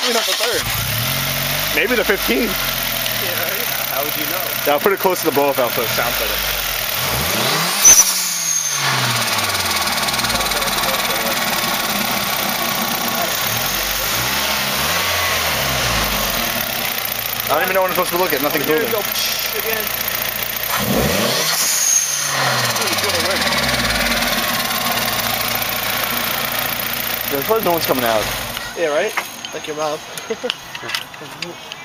Definitely not the 3rd. Maybe the 15th. Yeah, right? How would you know? Yeah, I'll put it close to the BOV so it sounds better. I don't even know when I'm supposed to look at. Nothing's moving. Go again. There's probably no one's coming out. Yeah, right? Like your mouth.